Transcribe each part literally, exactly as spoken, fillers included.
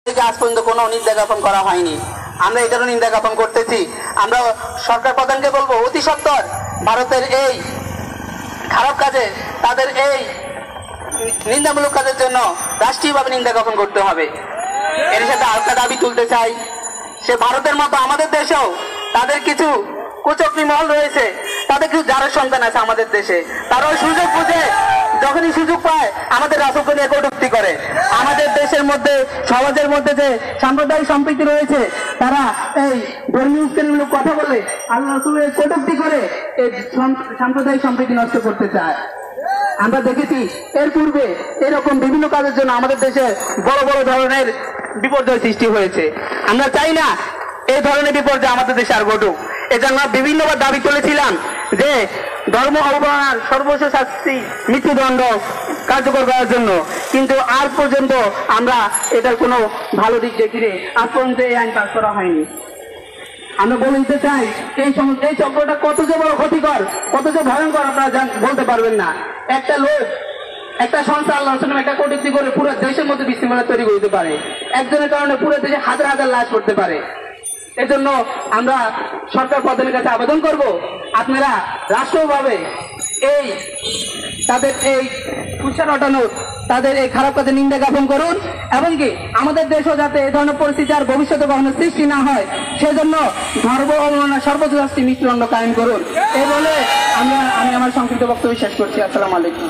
আজ পর্যন্ত কোনো নিন্দা জ্ঞাপন করা হয়নি। আমরা এটারও নিন্দা জ্ঞাপন করতেছি। আমরা সরকার প্রধানকে বলবো অতি সত্বর ভারতের এই খারাপ কাজে, তাদের এই নিন্দামূলক কাজের জন্য রাষ্ট্রীয়ভাবে নিন্দা জ্ঞাপন করতে হবে। এর সাথে আরেকটা দাবি তুলতে চাই, সে ভারতের মতো আমাদের দেশেও তাদের কিছু কুচক্রী মহল রয়েছে, তাদের কিছু যারা সন্তান আছে আমাদের দেশে, তারাও সুযোগ বুঝে যখনই সুযোগ পায় আমাদের রাষ্ট্রকে নিয়ে কটূক্তি করে। আমাদের দেশের মধ্যে সমাজের মধ্যে যে সাম্প্রদায়িক সম্প্রীতি রয়েছে, তারা এই ধর্মীয় উস্কানিমূলক কথা বলে আল্লাহ রাসূলের কটূক্তি করে এই সাম্প্রদায়িক সম্প্রীতি নষ্ট করতে চায়। আমরা দেখেছি এর পূর্বে এরকম বিভিন্ন কাজের জন্য আমাদের দেশে বড় বড় ধরনের বিপর্যয় সৃষ্টি হয়েছে। আমরা চাই না এই ধরনের বিপর্যয় আমাদের দেশে আর ঘটুক। এজন্য বিভিন্নবার দাবি তুলেছিলাম যে ধর্ম অবমাননার সর্বোচ্চ শাস্তি মৃত্যুদণ্ড কার্যকর করার জন্য, কিন্তু আজ পর্যন্ত আমরা এটার কোনো ভালো দিক দেখিনি। আজ পর্যন্ত এই আইন পাস করা হয়নি। আমরা বলে দিতে চাই এই এই চক্রটা কত যে বড় ক্ষতিকর, কত যে ভয়ঙ্কর আপনারা বলতে পারবেন না। একটা লোক, একটা সংস্থা আল্লাহ রাসূলের একটা কটূক্তি করে পুরো দেশের মধ্যে বিশৃঙ্খলা তৈরি করতে পারে, একজনের কারণে পুরো দেশে হাজার হাজার লাশ করতে পারে। এজন্য আমরা সরকার প্রধানের কাছে আবেদন করব, আপনারা রাষ্ট্রভাবে এই তাদের এই কুৎসা রটানোর, তাদের এই খারাপ কাজে নিন্দা জ্ঞাপন করুন, এবং কি আমাদের দেশও যাতে এই ধরনের পরিস্থিতি আর ভবিষ্যতে কখনো সৃষ্টি না হয় সেজন্য ধর্ম অবমাননার সর্বোচ্চ শাস্তি মৃত্যুদণ্ড কায়েম করুন। এই বলে আমরা আমি আমার সংক্ষিপ্ত বক্তব্য শেষ করছি। আসসালামু আলাইকুম।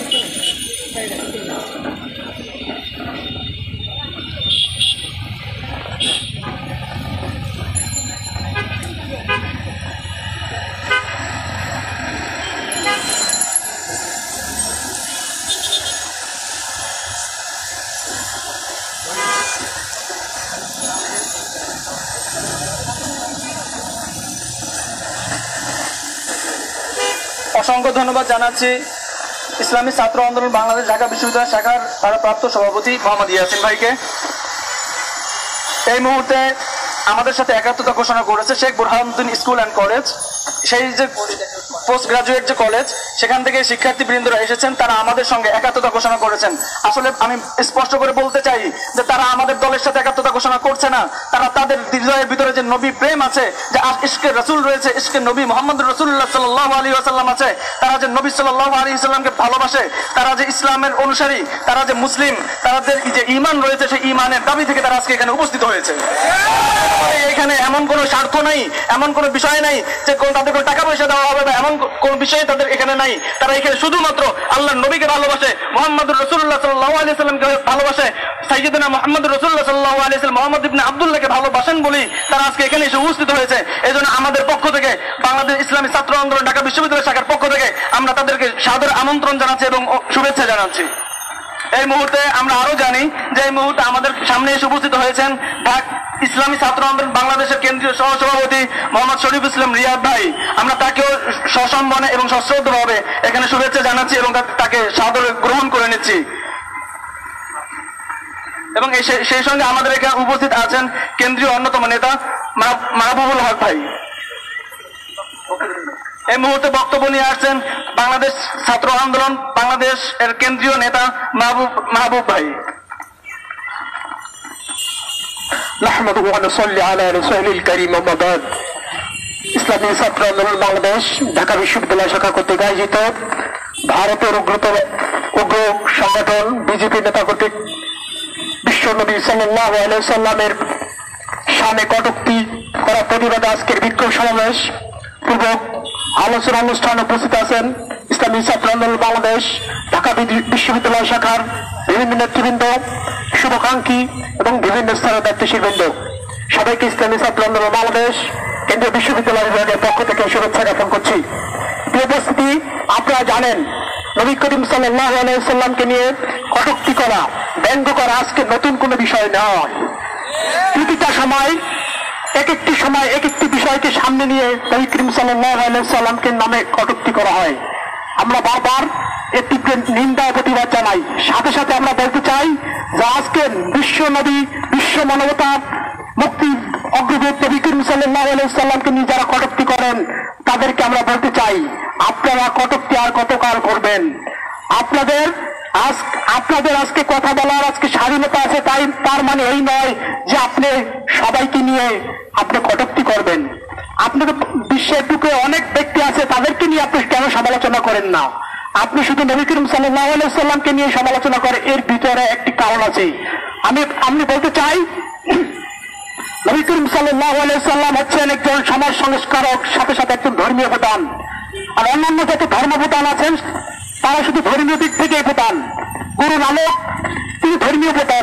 অসংখ্য ধন্যবাদ জানাচ্ছি ইসলামী ছাত্র আন্দোলন বাংলাদেশ ঢাকা বিশ্ববিদ্যালয় শাখার ভারপ্রাপ্ত সভাপতি মোহাম্মদ ইয়াসিন ভাইকে। এই মুহূর্তে আমাদের সাথে একাত্মতা ঘোষণা করেছে Sheikh Burhanuddin school and college, সেই যে পোস্ট গ্রাজুয়েট যে কলেজ, সেখান থেকে শিক্ষার্থীবৃন্দরা এসেছেন, তারা আমাদের সঙ্গে একাত্মতা ঘোষণা করেছেন। আসলে আমি স্পষ্ট করে বলতে চাই যে তারা আমাদের দলের সাথে একাত্মতা ঘোষণা করছে না, তারা তাদের হৃদয়ের ভিতরে যে নবী প্রেম আছে, যে ইশকে রসুল রয়েছে, ইশকে নবী মোহাম্মদ রসুল্লাহ সাল্লাল্লাহু আলাইহি ওয়াসাল্লাম আছে, তারা যে নবী সাল্লাল্লাহু আলাইহি ওয়াসাল্লামকে ভালোবাসে, তারা যে ইসলামের অনুসারী, তারা যে মুসলিম, তাদের যে ঈমান রয়েছে, সেই ঈমানের দাবি থেকে তারা আজকে এখানে উপস্থিত হয়েছে। এখানে এমন কোনো স্বার্থ নাই, এমন কোনো বিষয় নাই যে তাদের কোনো টাকা পয়সা দেওয়া হবে, এমন কোন বিষয় তাদের এখানে নাই। তারা এখানে শুধুমাত্র আল্লাহর নবীকে ভালোবাসে, মুহাম্মদুর রাসূলুল্লাহ সাল্লাল্লাহু আলাইহি ওয়াসাল্লামকে ভালোবাসে, সাইয়্যিদুনা মুহাম্মদুর রাসূলুল্লাহ সাল্লাল্লাহু আলাইহি ওয়াসাল্লাম মুহাম্মদ ইবনে আব্দুল্লাহকে ভালোবাসেন বলেই তারা আজকে এখানে এসে উপস্থিত হয়েছে। এজন্য আমাদের পক্ষ থেকে, বাংলাদেশ ইসলামী ছাত্র আন্দোলন ঢাকা বিশ্ববিদ্যালয় শাখার পক্ষ থেকে আমরা তাদেরকে সাদর আমন্ত্রণ জানাচ্ছি এবং শুভেচ্ছা জানাচ্ছি। এই মুহূর্তে আমরা আরো জানি যে এই মুহূর্তে আমাদের সামনে এসে উপস্থিত হয়েছেন ইসলামী ছাত্র আন্দোলন বাংলাদেশের কেন্দ্রীয় সহসভাপতি মোহাম্মদ শরীফ ইসলাম রিয়াদ ভাই। আমরা তাকেও সসম্মানে এবং সশ্রদ্ধভাবে এখানে শুভেচ্ছা জানাচ্ছি এবং তাকে সাদরে গ্রহণ করে নিচ্ছি। এবং সেই সঙ্গে আমাদের এখানে উপস্থিত আছেন কেন্দ্রীয় অন্যতম নেতা মাহবুবুল হক ভাই। এই মুহূর্তে বক্তব্য নিয়ে আসছেন বাংলাদেশ ছাত্র আন্দোলন বাংলাদেশ এর কেন্দ্রীয় নেতা মাহবুব মাহবুব ভাই। নাহমাদুহু ওয়া নুসাল্লি আলা রাসূলিল কারীম আম্মা বাদ। ইসলামী ছাত্র আন্দোলন বাংলাদেশ ঢাকা বিশ্ববিদ্যালয় শাখা কর্তৃক আয়োজিত ভারতের উগ্রতর উগ্র সংগঠন বিজেপি নেতা কর্তৃক বিশ্ব নবী সাল্লাল্লাহু আলাইহি ওয়াসাল্লামের শানে কটূক্তি করা প্রতিবাদে আজকের বিক্ষোভ সমাবেশ পূর্বক আলোচনা অনুষ্ঠানে উপস্থিত আছেন ইসলামী ছাত্র আন্দোলন বাংলাদেশ ঢাকা বিশ্ববিদ্যালয় শাখার বিভিন্ন নেতৃবৃন্দ, শুভাকাঙ্ক্ষী এবং বিভিন্ন স্তরের দায়িত্বশীল বৃন্দ। সবাইকে ইসলামী ছাত্র আন্দোলন বাংলাদেশ কেন্দ্রীয় বিশ্ববিদ্যালয় বিভাগের পক্ষ থেকে শুভেচ্ছা জ্ঞাপন করছি। প্রিয় উপস্থিতি, আপনারা জানেন নবী করিম সাল্লাল্লাহু আলাইহি ওয়াসাল্লামকে নিয়ে কটূক্তি করা, ব্যঙ্গ করা আজকে নতুন কোনো বিষয় নয়। প্রতিটা সময় এক একটি সময় এক একটি বিষয়কে সামনে নিয়ে নবী করিম সাল্লাল্লাহু আলাইহি ওয়াসাল্লামকে নামে কটূক্তি করা হয়। আমরা বারবার এর তীব্র নিন্দা প্রতিবাদ জানাই। সাথে সাথে আমরা বলতে চাই যে আজকে বিশ্ব নবী, বিশ্ব মানবতা, মুক্তি অগ্রদূত নবী করিম সাল্লাল্লাহু আলাইহি ওয়াসাল্লামকে নিয়ে যারা কটূক্তি করেন তাদেরকে আমরা বলতে চাই, আপনারা কটূক্তি আর কতকাল করবেন? আপনাদের আজ আপনাদের আজকে কথা বলার আজকে স্বাধীনতা আছে, তাই তার মানে এই নয় যে আপনি সবাইকে নিয়ে আপনি কটূক্তি করবেন। আপনার বিশ্বের বুকে অনেক ব্যক্তি আছে, তাদেরকে নিয়ে আপনি কেন সমালোচনা করেন না? আপনি শুধু নবী করিম সাল্লাল্লাহু আলাইহি সাল্লামকে নিয়ে সমালোচনা করেন, এর ভিতরে একটি কারণ আছে। আমি আমি বলতে চাই, নবী করিম সাল্লাল্লাহু আলাইহি সাল্লাম হচ্ছেন একজন সমাজ সংস্কারক, সাথে সাথে একজন ধর্মীয় প্রধান। আর অন্যান্য যত ধর্ম প্রধান আছেন তারা শুধু ধর্মীয় দিক থেকে প্রধান। গুরু নানক তিনি ধর্মীয় প্রধান,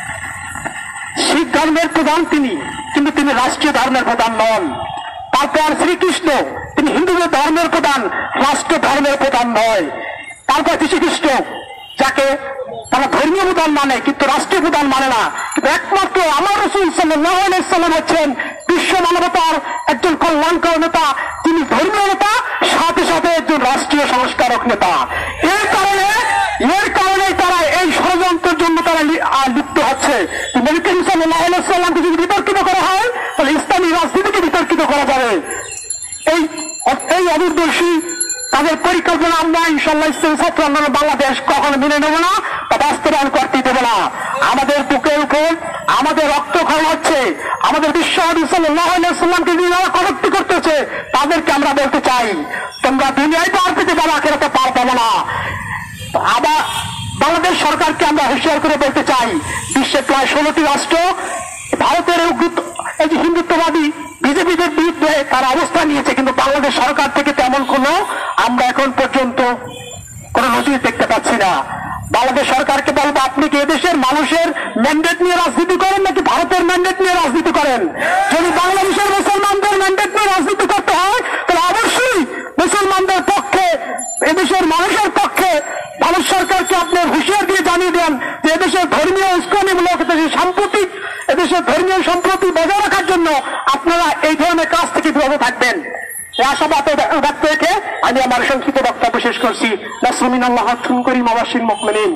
শিখ ধর্মের প্রধান তিনি, কিন্তু তিনি রাষ্ট্রীয় ধর্মের প্রধান নন। তারপর শ্রীকৃষ্ণ তিনি হিন্দুদের ধর্মের প্রধান, রাষ্ট্র ধর্মের প্রধান নয়। তারপর যীশুখ্রিস্ট যাকে তারা ধর্মীয় প্রধান মানে কিন্তু রাষ্ট্রীয় প্রধান মানে না, কিন্তু একমাত্র আমার রাসূল সাল্লাল্লাহু আলাইহি সাল্লাম হচ্ছেন বিশ্ব মানবতার একজন কল্যাণকর নেতা, তিনি ধর্মীয় নেতা, সাথে সাথে একজন রাষ্ট্রীয় সংস্কারক নেতা। এর কারণে এর কারণে তারা এই ষড়যন্ত্রের জন্য তারা লিপ্ত হচ্ছে। নবী করিম সাল্লাল্লাহু আলাইহি সাল্লামকে যদি বিতর্কিত করা হয় তাহলে ইসলামী রাজনীতিকে বিতর্কিত করা যাবে। এই এই অদূরদর্শী তাদের পরিকল্পনা আমরা ইনশাআল্লাহ ইসলামী ছাত্র আন্দোলন বাংলাদেশ কখনো মেনে নেব না, তা বাস্তবায়ন করতে দেব না। আমাদের বুকের উপর আমাদের রক্তক্ষরণ হচ্ছে, আমাদের বিশ্ব নবী সাল্লাল্লাহু আলাইহি সাল্লামকে যারা কটূক্তি করতেছে তাদেরকে আমরা বলতে চাই, তোমরা দুনিয়ায় পার পেতে পারো, আখিরাতে পার পাবো না। আবার বাংলাদেশ সরকারকে আমরা হুঁশিয়ার করে বলতে চাই, বিশ্বের প্রায় ষোলোটি রাষ্ট্র ভারতের এই যে হিন্দুত্ববাদী বিজেপিদের বিরুদ্ধে তারা অবস্থান নিয়েছে, কিন্তু বাংলাদেশ সরকার থেকে তেমন কোনো আমরা এখন পর্যন্ত কোনো নজির দেখতে পাচ্ছি না। বাংলাদেশ সরকারকে বলবো, আপনি কি এদেশের মানুষের ম্যান্ডেট নিয়ে রাজনীতি করেন নাকি ভারতের ম্যান্ডেট নিয়ে রাজনীতি করেন? যদি বাংলাদেশের মুসলমানদের ম্যান্ডেট নিয়ে রাজনীতি করতে হয় তাহলে অবশ্যই মুসলমানদের পক্ষে, এদেশের মানুষের পক্ষে ভারত সরকারকে আপনি হুঁশিয়ার দিয়ে জানিয়ে দেন যে এদেশের ধর্মীয় উস্কানিমূলক সাম্প্রতিক এদেশের ধর্মীয় সম্প্রতি বজায় রাখার জন্য আপনারা এই ধরনের কাজ থেকে বিরত থাকবেন। এই আশাবাদ ব্যক্ত রেখে আমি আমার সংক্ষিপ্ত বক্তব্য শেষ করছি। নাসরুমিনাল্লাহ হাতুন করিম আবাসিন মুকমিনিন।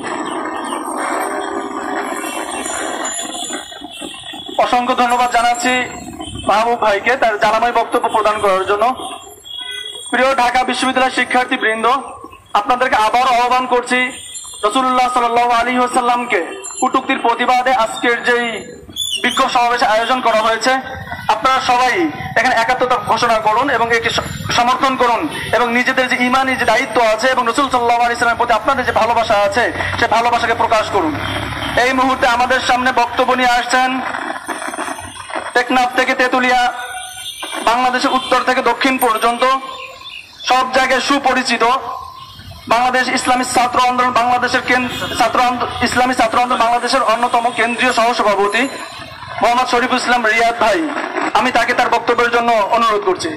অসংখ্য ধন্যবাদ জানাচ্ছি মাহবুব ভাইকে তার জানাময় বক্তব্য প্রদান করার জন্য। প্রিয় ঢাকা বিশ্ববিদ্যালয়ের শিক্ষার্থী বৃন্দ, আপনাদেরকে আবার আহ্বান করছি রাসূলুল্লাহ সাল্লাল্লাহু আলাইহি ওয়াসাল্লামকে কটূক্তির প্রতিবাদে আজকের যেই বিক্ষোভ সমাবেশ আয়োজন করা হয়েছে, আপনারা সবাই এখানে একাত্মতা ঘোষণা করুন এবং একে সমর্থন করুন এবং নিজেদের যে ইমানি যে দায়িত্ব আছে এবং রাসূল সাল্লাল্লাহু আলাইহি ওয়াসাল্লামের প্রতি আপনাদের যে ভালোবাসা আছে সে ভালোবাসাকে প্রকাশ করুন। এই মুহূর্তে আমাদের সামনে বক্তব্য নিয়ে আসছেন টেকনাফ থেকে তেতুলিয়া, বাংলাদেশের উত্তর থেকে দক্ষিণ পর্যন্ত সব জায়গায় সুপরিচিত বাংলাদেশ ইসলামী ছাত্র আন্দোলন বাংলাদেশের ছাত্র ইসলামী ছাত্র আন্দোলন বাংলাদেশের অন্যতম কেন্দ্রীয় সহসভাপতি মোহাম্মদ শরীফুল ইসলাম রিয়াদ ভাই, আমি তাকে তার বক্তব্যের জন্য অনুরোধ করছি।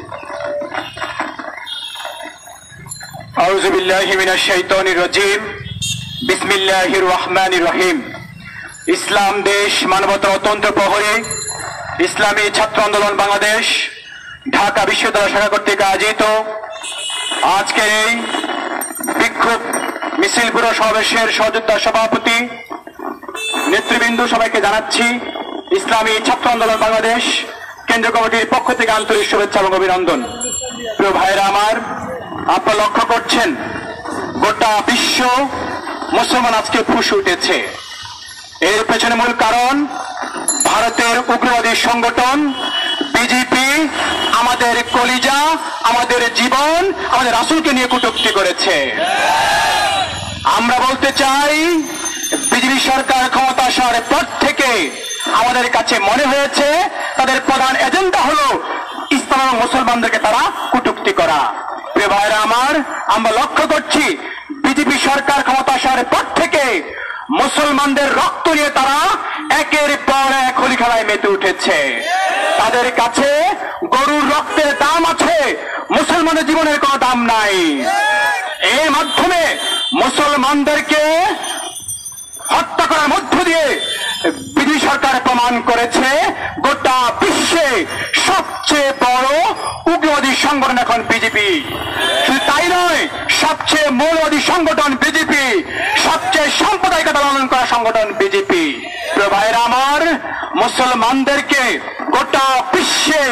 আউযু বিল্লাহি মিনাশ শাইতানির রাজিম। বিসমিল্লাহির রহমানির রহিম। ইসলাম দেশ মানবতার অত্যন্ত প্রহরী ইসলামী ছাত্র আন্দোলন বাংলাদেশ ঢাকা বিশ্ববিদ্যালয় শাখা কর্তৃক আয়োজিত আজকের এই বিক্ষোভ মিছিল পুরো সমাবেশের সহযোদ্ধা সভাপতি নেতৃবৃন্দ সবাইকে জানাচ্ছি ইসলামী ছাত্র আন্দোলন বাংলাদেশ কেন্দ্রীয় কমিটির পক্ষ থেকে আন্তরিক শুভেচ্ছা এবং অভিনন্দন। প্রিয় ভাইরা আমার, আপনারা লক্ষ্য করছেন গোটা বিশ্ব মুসলমান আজকে ফুঁসে উঠেছে। এর পেছনে মূল কারণ ভারতের উগ্রবাদী সংগঠন বিজেপি আমাদের কলিজা, আমাদের জীবন, আমাদের রাসূলকে নিয়ে কটূক্তি করেছে। আমরা বলতে চাই, বিজেপি সরকার ক্ষমতা আসার পর থেকে আমাদের কাছে মনে হয়েছে তাদের প্রধান এজেন্ডা হলো ইসলাম এবং মুসলমানদেরকে তারা কটূক্তি করা। প্রিয় ভাইরা আমার, আমরা লক্ষ্য করছি বিজেপি সরকার ক্ষমতা আসার পর থেকে মুসলমানদের রক্ত নিয়ে তারা একের পর এক হোলি খেলায় মেতে উঠেছে। তাদের কাছে গরুর রক্তের দাম আছে, মুসলমানের জীবনের কোনো দাম নাই। এর মাধ্যমে মুসলমানদেরকে হত্যা করার মধ্য দিয়ে বিজেপি সরকার প্রমাণ করেছে গোটা বিশ্বে সবচেয়ে বড় উগ্রবাদী সংগঠন এখন বিজেপি। শুধু তাই নয়, সবচেয়ে মৌলবাদী সংগঠন বিজেপি, সবচেয়ে সাম্প্রদায়িকতা পালন করা সংগঠন বিজেপি। প্রিয় ভাইরা আমার, মুসলমানদেরকে গোটা বিশ্বে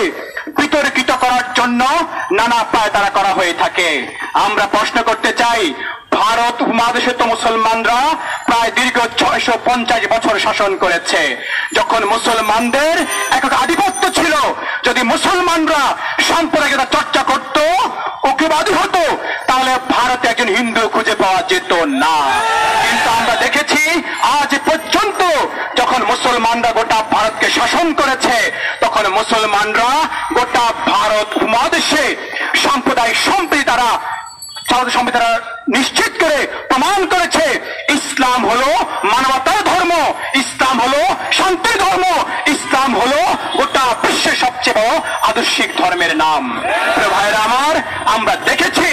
বিতর্কিত করার জন্য নানা পায় তারা করা হয়ে থাকে। আমরা প্রশ্ন করতে চাই, ভারত উপমহাদেশে তো মুসলমানরা প্রায় দীর্ঘ ছয়শো পঞ্চাশ বছর শাসন করেছে। যখন মুসলমানদের একক আধিপত্য ছিল, যদি মুসলমানরা সাম্প্রদায়িকতা চর্চা করত, উগ্রবাদী হতো, তাহলে ভারতে একজন হিন্দু খুঁজে পাওয়া যেত না। কিন্তু আমরা দেখেছি আজ পর্যন্ত যখন মুসলমানরা গোটা ভারতকে শাসন করেছে, তখন মুসলমানরা গোটা ভারত উপমহাদেশে সাম্প্রদায়িক সম্প্রীতি তারা সম্প্রীতি তারা নিশ্চিত করে প্রমাণ করেছে ইসলাম হলো মানবতার ধর্ম, ইসলাম হলো শান্তির ধর্ম, ইসলাম হলো গোটা বিশ্বের সবচেয়ে বড় আদর্শিক ধর্মের নাম। ভাইরা আমার, আমরা দেখেছি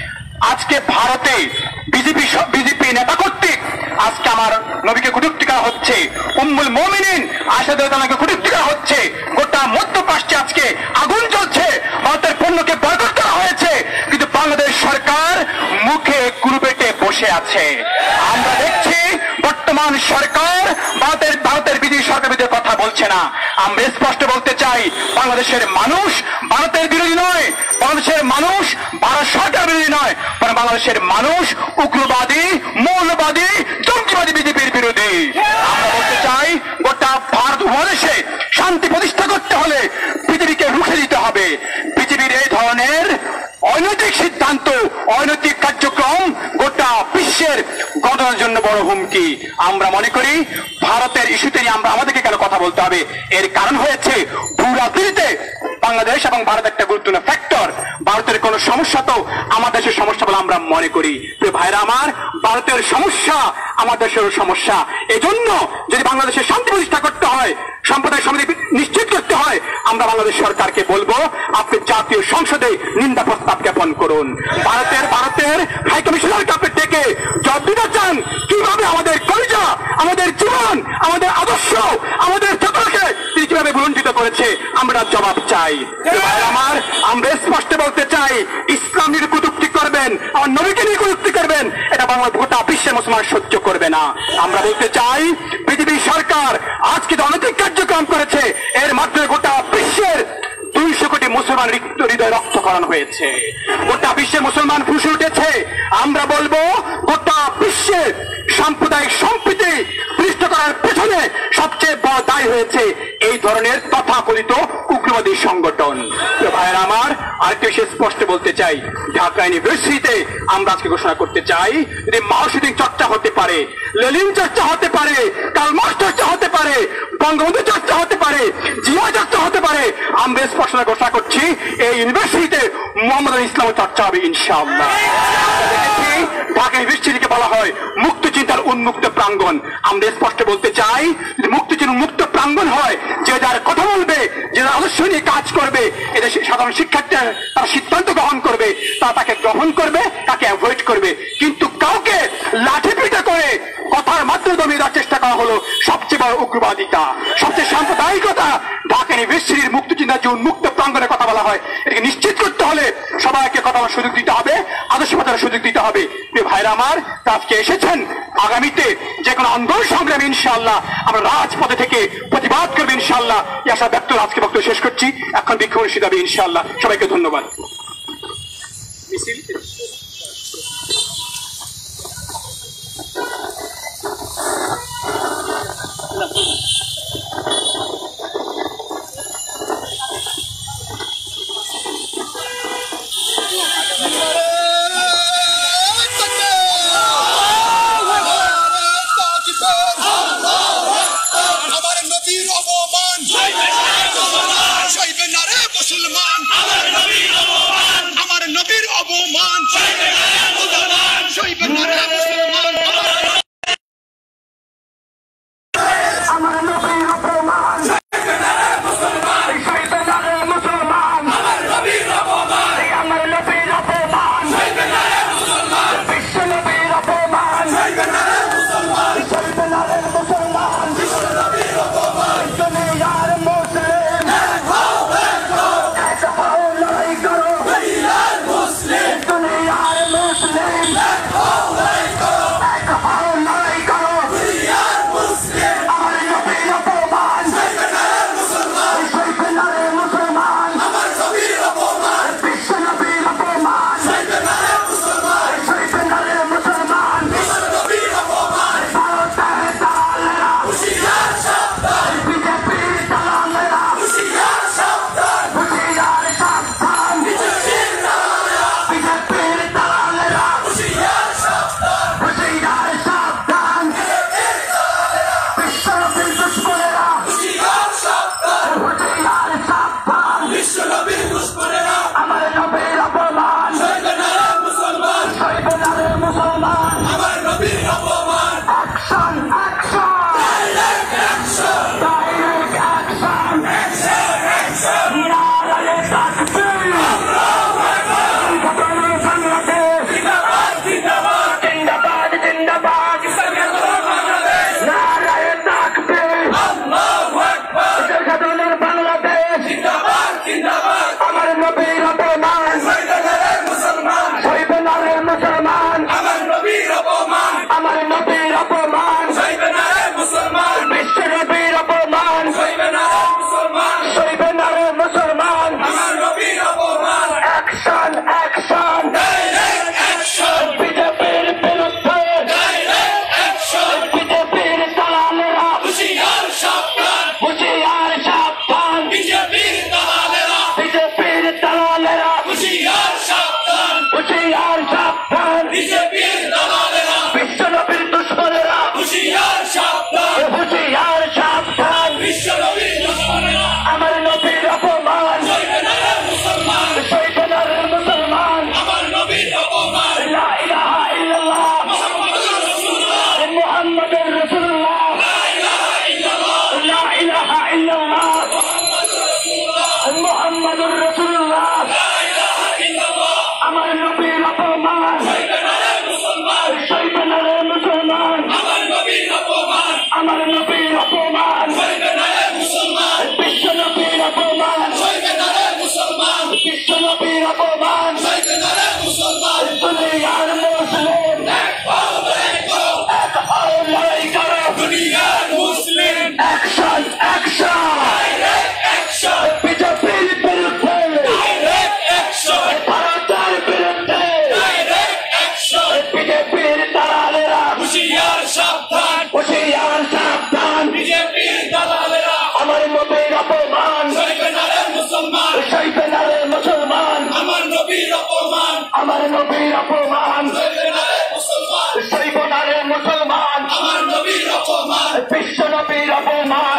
আজকে ভারতে বিজেপি বিজেপি নেতা কর্তৃক আজকে আমার নবীকে কটূক্তি করা হচ্ছে, উম্মুল মুমিনিন আয়েশা রাদিয়াল্লাহু কটূক্তি করা হচ্ছে, গোটা মধ্যপ্রাচ্যে আজকে আগুন জ্বলছে, ভারতের পণ্যকে বয়কট করা হয়েছে, কিন্তু বাংলাদেশ সরকার মুখে কুরবেটে বসে আছে। আমরা দেখছি বর্তমান সরকার ভারতের ভারতের বিদেশি সরকার বিরুদ্ধে কথা বলছে না। আমরা স্পষ্ট বলতে চাই, বাংলাদেশের মানুষ ভারতের বিরোধী নয়, বাংলাদেশের মানুষ ভারত সরকার বিরোধী নয়, বরং বাংলাদেশের মানুষ উগ্রবাদী, মৌলবাদী, জঙ্গিবাদী বিজেপির বিরোধী। আমরা বলতে চাই, গোটা ভারত উপমহাদেশে শান্তি প্রতিষ্ঠা করতে হলে বিজেপিকে রুখে দিতে হবে। বিজেপির এই ধরনের অনৈতিক সিদ্ধান্ত, অনৈতিক কার্যক্রম গোটা বিশ্বের গণতন্ত্রের জন্য বড় হুমকি। আমরা মনে করি ভারতের ইস্যুতে আমরা আমাদেরকে কেন কথা বলতে হবে, এর কারণ হয়েছে ভূরাজনীতিতে বাংলাদেশ এবং ভারত একটা গুরুত্বপূর্ণ ফ্যাক্টর। ভারতের কোন সমস্যা তো আমার দেশের সমস্যা বলে আমরা মনে করি। ভাইরা আমার, ভারতের সমস্যা আমার দেশের সমস্যা। এজন্য যদি বাংলাদেশের শান্তি প্রতিষ্ঠা করতে হয়, সম্প্রদায় সমিতি নিশ্চিত করতে হয়, আমরা বাংলাদেশ সরকারকে বলবো আপনি জাতীয় সংসদে নিন্দা প্রস্তাব জ্ঞাপন করুন। ভারতের ভারতের হাই কমিশনারকে আপনি ডেকে জবাব দিতে চান কিভাবে আমাদের কলিজা, আমাদের জীবন, আমাদের আদর্শ, আমাদের চেতনাকে তিনি কিভাবে বঞ্চিত করেছে, আমরা জবাব চাই। আমার আমরা স্পষ্ট বলতে চাই, ইসলাম নিয়ে কটূক্তি করবেন, আমার নবীকে নিয়ে কটূক্তি করবেন, এটা বাংলা গোটা বিশ্বের মুসলমান সহ্য করবে না। আমরা বলতে চাই, বিজেপি সরকার আজকে যে অনৈতিক কার্যক্রম করেছে, এর মাধ্যমে গোটা বিশ্বের দুইশো কোটি মুসলমান হৃদয় রক্তকরণ হয়েছে, গোটা বিশ্বের মুসলমান ফুসে উঠেছে। আমরা বলবো গোটা বিশ্বের সাম্প্রদায়িক সম্প্রীতি প্রতিষ্ঠা করার পেছনে সবচেয়ে বড় দায়ী হয়েছে এই ধরনের তথাকথিত উগ্রবাদী সংগঠন। ভাইয়েরা আমার, আরেকটি বিষয় স্পষ্ট বলতে চাই, ঢাকা ইউনিভার্সিটিতে আমরা আজকে ঘোষণা করতে চাই, যদি মাওসিদিং চর্চা হতে পারে, লেনিন চর্চা হতে পারে, কার্ল মার্কস চর্চা হতে পারে, বঙ্গবন্ধু চর্চা হতে পারে, জিয়া চর্চা হতে পারে, আমরা স্পষ্ট ঘোষণা করছি এই ইউনিভার্সিটিতে মোহাম্মদ ইসলাম চর্চা হবে ইনশাআল্লাহ। ঢাকা ইউনিভার্সিটিকে বলা হয় মুক্ত চিন্তার উন্মুক্ত প্রাঙ্গণ। আমরা স্পষ্ট বলতে চাই, যদি মুক্ত চিন্তার মুক্ত প্রাঙ্গণ হয়, যে যার কথা বলবে, যে যার আদর্শ নিয়ে কাজ করবে, এদেশে সাধারণ শিক্ষার্থীরা তার সিদ্ধান্ত গ্রহণ করবে, তারা তাকে গ্রহণ করবে, তাকে অ্যাভয়েড করবে। কিন্তু কাউকে লাঠি পিটা করে কথার মাধ্যমে দমিয়ে দেওয়ার চেষ্টা করা হলো সবচেয়ে বড় উগ্রবাদিতা, সবচেয়ে সাম্প্রদায়িকতা। ঢাকা ইউনিভার্সিটির মুক্ত চিন্তার যে উন্মুক্ত প্রাঙ্গণে কথা বলা হয়, এটাকে নিশ্চিত করতে হলে সবাইকে কথা বলার সুযোগ দিতে হবে, আদর্শ কথার সুযোগ দিতে হবে। ভাইরা আমার, আজকে এসেছেন, আগামীতে যে কোনো আন্দোলন সংগ্রামে ইনশাআল্লাহ আমরা রাজপথে থেকে প্রতিবাদ করবে ইনশাআল্লাহ। এই আশা ব্যক্ত আজকে বক্তব্য শেষ করছি। এখন বিক্ষোভ অনুষ্ঠিত হবে ইনশাআল্লাহ। সবাইকে ধন্যবাদ। মুসলমান আমার নবীর অপমান শৈতানের মুসলমান লা ইলাহা ইল্লাল্লাহ মুহাম্মাদুর রাসূলুল্লাহ লা ইলাহা ইল্লাল্লাহ মুহাম্মাদুর রাসূলুল্লাহ আমার নবীর অপমান শৈতানের মুসলমান আমার নবীর অপমান বিশ্ব নবীর অপমান বিশ্ব নবীর অপমান দুনিয়ার মুসলিম এক হও লড়াই করো অ্যাকশন অ্যাকশন বিজেপির বিরুদ্ধে ভারতের বিরুদ্ধে বিজেপির দালালেরা হুঁশিয়ার সাবধান আমার নবীর অপমান শৈতানের মুসলমান আমার নবীর অপমান শৈতানের মুসলমান বিশ্ব নবীর অপমান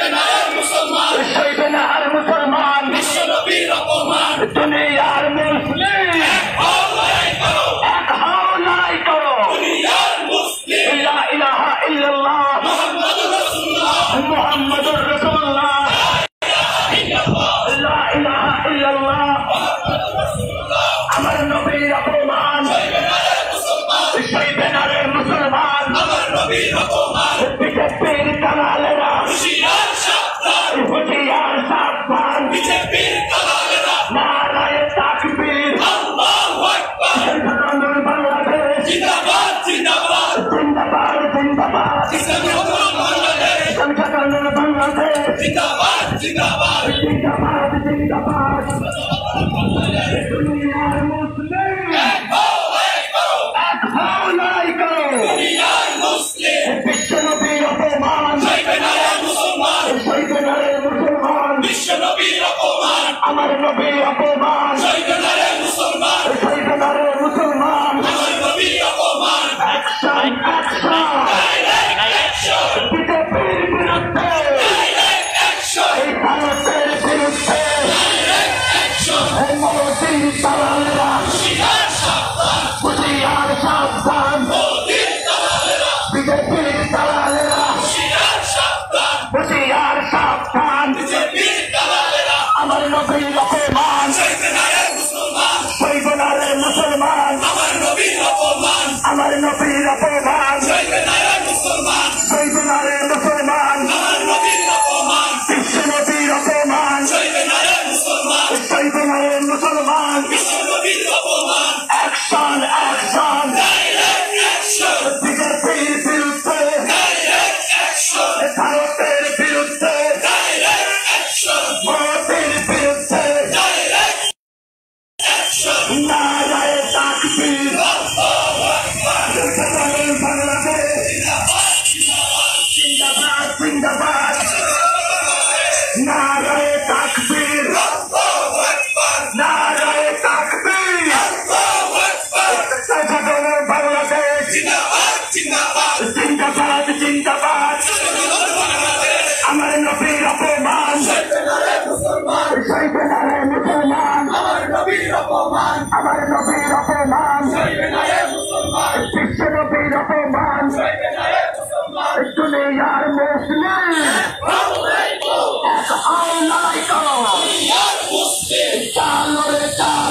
শৈতানের মুসলমান দুনিয়ার মুসলিম এক হও লড়াই করো লা ইলাহা ইল্লাল্লাহ মুহাম্মাদুর রাসূলুল্লাহ লা ইলাহা ইল্লাল্লাহ আমার নবীর অপমান শৈতানের মুসলমান বিজেপির দালালেরা হুঁশিয়ার সাবধান নারায়ে তাকবীর সংখ্যালঘু বাংলাদেশ জিন্দাবাদ জিন্দাবাদ সংখ্যালঘু বাংলাদেশ জিন্দাবাদ জিন্দাবাদ দুনিয়ার মুসলিম এক হও লড়াই করো বিশ্ব নবীর অপমান শৈতানের মুসলমান আমার নবীর অপমান শৈতানের মুসলমান অ্যাকশন অ্যাকশন বিজেপির বিরুদ্ধে এই ভারতের বিরুদ্ধে এই মোদীর দালালেরা হুঁশিয়ার সাবধান বিজেপির দালালেরা হুঁশিয়ার সাবধান আমার নবীর অপমান শৈতানের মুসলমান আমার নবীর অপমান শৈতানের মুসলমান বিশ্ব নবীর অপমান শৈতানের মুসলমান অ্যাকশন অ্যাকশন বিজেপির বিরুদ্ধে ভারতের বিরুদ্ধে মোদীর বিরুদ্ধে নারায়ে তাকবীর বাংলাদেশ জিন্দাবাদ জিন্দাবাদ নারায়ে তাকবীর নারায়ে তাকবীর বাংলাদেশ জিন্দাবাদ জিন্দাবাদ আমার নবীর অপমান শৈতানের মুসলমান আমার নবীর অপমান বিশ্ব নবীর অপমান দুনিয়ার মুসলিম এক হও লড়াই করো চালো রে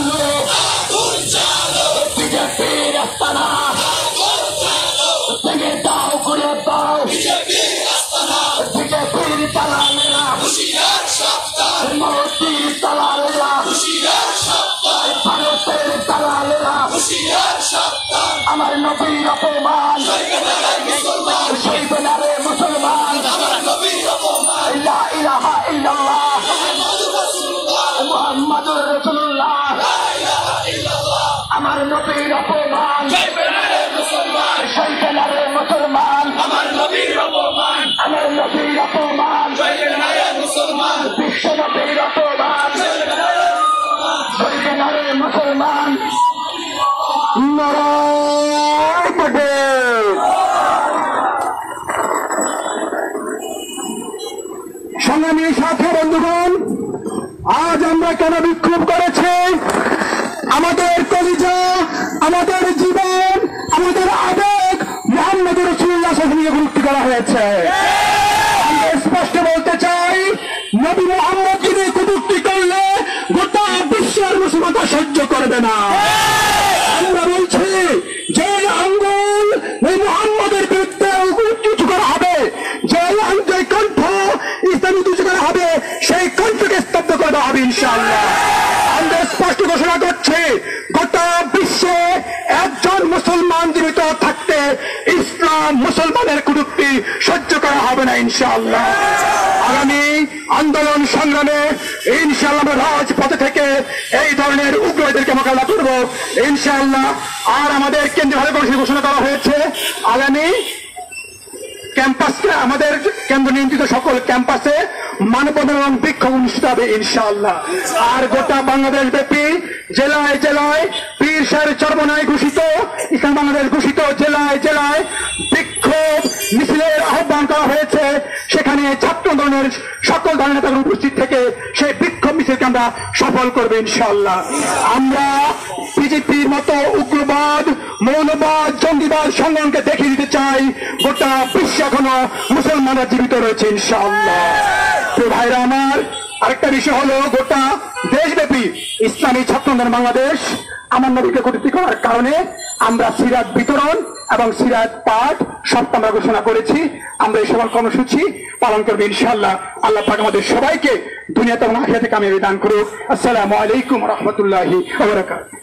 চালো বিজেপির আস্তানা ভেঙে দাও করে দাও বিজেপির দালালেরা মোদীর দালালেরা ভারতের দালালেরা আমার নবীর অপমান শৈতানের মুসলমান লা ইলাহা ইল্লাল্লাহ মুহাম্মাদুর রাসূলুল্লাহ আমার নবীর অপমান শৈতানের মুসলমান আমার নবীর অপমান বিশ্ব নবীর অপমান শৈতানের মুসলমান নারায়ে তাকবীর। সংগ্রামী সাথী বন্ধুগণ, আজ আমরা কেন বিক্ষোভ করেছি? আমাদের কলিজা, আমাদের জীবন, আমাদের আবেগ মুহাম্মদ রাসূলুল্লাহ সাল্লাল্লাহু আলাইহি ওয়াসাল্লামকে গুরুত্ব করা হয়েছে। আমরা স্পষ্ট বলতে চাই, নবী মুহাম্মদ যিনি কটূক্তি করলে গোটা বিশ্বের মুসলমানরা সহ্য করবে না। আমরা বলছি যে আঙ্গুল এই মুহাম্মদের বিরুদ্ধে উঁচু করা হবে, যে যে কণ্ঠ ইসলামী উঁচু করা হবে, সেই কণ্ঠকে স্তব্ধ করে দেওয়া হবে ইনশাআল্লাহ। আমরা স্পষ্ট ঘোষণা করছি, গোটা বিশ্বে একজন মুসলমান জীবিত থাকতে ইসলাম মুসলমানের কটূক্তি সহ্য করা হবে না ইনশাআল্লাহ। আগামী আন্দোলন সংগ্রামে ইনশাআল্লাহ আমরা রাজপথে থেকে এই ধরনের উগ্রদেরকে মোকাবিলা করব ইনশাআল্লাহ। আর আমাদের কেন্দ্রীয়ভাবে কর্মসূচি ঘোষণা করা হয়েছে, আগামী ক্যাম্পাসকে আমাদের কেন্দ্র নিয়ন্ত্রিত সকল ক্যাম্পাসে মানববন্ধন এবং বিক্ষোভ অনুষ্ঠিত হবে ইনশাআল্লাহ। আর গোটা বাংলাদেশ ব্যাপী জেলায় জেলায় পীর সাহেবের চরমনায় ঘোষিত ইসলাম বাংলাদেশ ঘোষিত জেলায় জেলায় বিক্ষোভ মিছিলের আহ্বান করা হয়েছে। সেখানে ছাত্র আন্দোলনের সকল ধরনের নেতারা উপস্থিত থেকে সেই বিক্ষোভ মিছিলকে আমরা সফল করবো ইনশাআল্লাহ। আমরা বিজেপির মতো উগ্রবাদ, মৌলবাদ, জঙ্গিবাদ সংগ্রামকে দেখিয়ে দিতে চাই গোটা বিশ্বে এখনো মুসলমানরা জীবিত রয়েছে ইনশাআল্লাহ। তো ভাইরা আমার, আরেকটা বিষয় হলো গোটা দেশব্যাপী ইসলামী ছাত্র আন্দোলন বাংলাদেশ আমার নবীকে কটূক্তি করার কারণে আমরা সিরাত বিতরণ এবং সিরাত পাঠ সপ্তাহ আমরা ঘোষণা করেছি। আমরা এই সকল কর্মসূচি পালন করবো ইনশাআল্লাহ। আল্লাহ পাক আমাদের সবাইকে দুনিয়াতে এবং আখিরাতে কামিয়াবি দান করুক। আসসালামু আলাইকুম ওয়া রাহমাতুল্লাহি ওয়া বারাকাতুহু।